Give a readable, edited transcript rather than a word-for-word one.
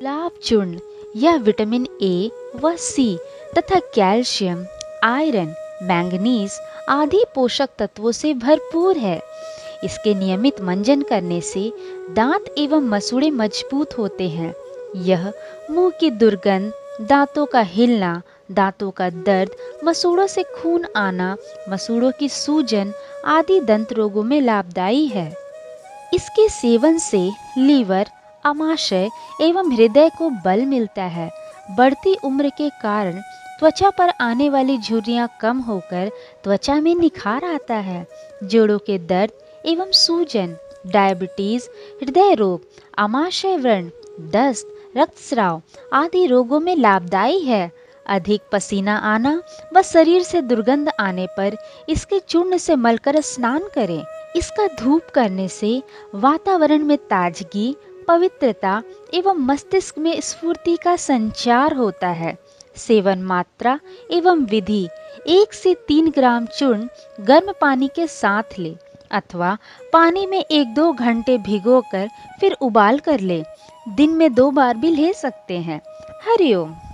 गुलाब चूर्ण यह vitamin A व सी तथा कैल्शियम, आयरन, मैंगनीज आदि पोषक तत्वों से भरपूर है। इसके नियमित मंजन करने से दांत एवं मसूड़े मजबूत होते हैं। यह मुंह की दुर्गंध, दांतों का हिलना, दांतों का दर्द, मसूड़ों से खून आना, मसूड़ों की सूजन आदि दंत रोगों में लाभदायी है। इसके सेवन से लीवर, आमाशय एवं हृदय को बल मिलता है। बढ़ती उम्र के कारण त्वचा पर आने वाली झुर्रियां कम होकर त्वचा में निखार आता है। जोड़ों के दर्द एवं सूजन, डायबिटीज, हृदय रोग, आमाशय व्रण, दस्त, रक्तस्राव आदि रोगों में लाभदायी है। अधिक पसीना आना व शरीर से दुर्गंध आने पर इसके चूर्ण से मलकर स्नान करें। इसका धूप करने से वातावरण में ताजगी, पवित्रता एवं मस्तिष्क में स्फूर्ति का संचार होता है। सेवन मात्रा एवं विधि: 1 से 3 ग्राम चूर्ण गर्म पानी के साथ ले अथवा पानी में 1-2 घंटे भिगोकर फिर उबाल कर ले। दिन में 2 बार भी ले सकते हैं। हरिओम।